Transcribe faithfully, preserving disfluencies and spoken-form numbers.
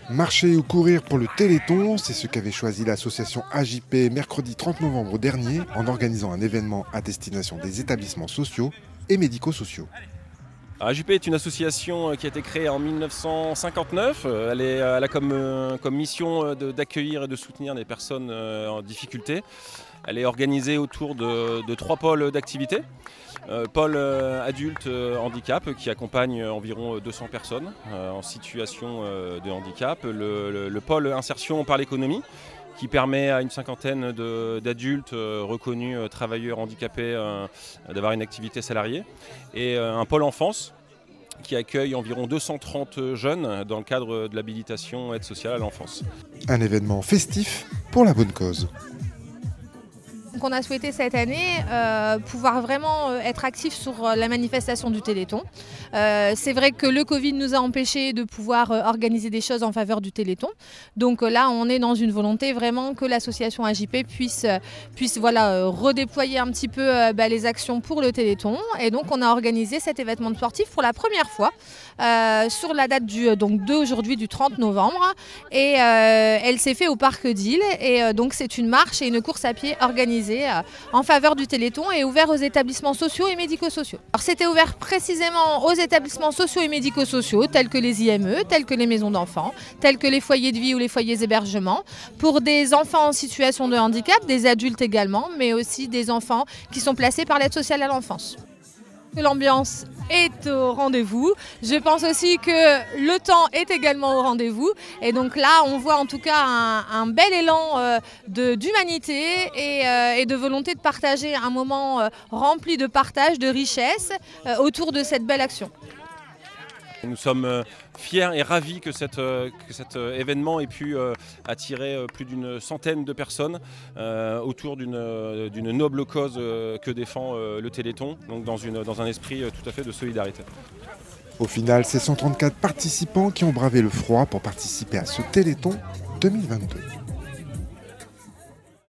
Marcher ou courir pour le Téléthon, c'est ce qu'avait choisi l'association A J P mercredi trente novembre dernier en organisant un événement à destination des établissements sociaux et médico-sociaux. A J P est une association qui a été créée en mille neuf cent cinquante-neuf. Elle, est, elle a comme, comme mission d'accueillir et de soutenir des personnes en difficulté. Elle est organisée autour de, de trois pôles d'activité. Euh, pôle euh, adulte euh, handicap qui accompagne environ deux cents personnes euh, en situation euh, de handicap. Le, le, le pôle insertion par l'économie qui permet à une cinquantaine d'adultes euh, reconnus euh, travailleurs handicapés euh, d'avoir une activité salariée. Et euh, un pôle enfance qui accueille environ deux cent trente jeunes dans le cadre de l'habilitation aide sociale à l'enfance. Un événement festif pour la bonne cause. Donc on a souhaité cette année euh, pouvoir vraiment euh, être actif sur euh, la manifestation du Téléthon. Euh, c'est vrai que le Covid nous a empêchés de pouvoir euh, organiser des choses en faveur du Téléthon. Donc euh, là on est dans une volonté vraiment que l'association A J P puisse, euh, puisse voilà, euh, redéployer un petit peu euh, bah, les actions pour le Téléthon. Et donc on a organisé cet événement sportif pour la première fois euh, sur la date du, donc d'aujourd'hui du trente novembre. Et euh, elle s'est faite au Parc d'Île. Et euh, donc c'est une marche et une course à pied organisée en faveur du Téléthon et ouvert aux établissements sociaux et médico-sociaux. C'était ouvert précisément aux établissements sociaux et médico-sociaux tels que les I M E, tels que les maisons d'enfants, tels que les foyers de vie ou les foyers d'hébergement, pour des enfants en situation de handicap, des adultes également, mais aussi des enfants qui sont placés par l'aide sociale à l'enfance. L'ambiance est au rendez-vous. Je pense aussi que le temps est également au rendez-vous. Et donc là, on voit en tout cas un, un bel élan euh, d'humanité et, euh, et de volonté de partager un moment euh, rempli de partage, de richesse euh, autour de cette belle action. Nous sommes fiers et ravis que, cette, que cet événement ait pu attirer plus d'une centaine de personnes autour d'une noble cause que défend le Téléthon, donc dans, une, dans un esprit tout à fait de solidarité. Au final, c'est cent trente-quatre participants qui ont bravé le froid pour participer à ce Téléthon deux mille vingt-deux.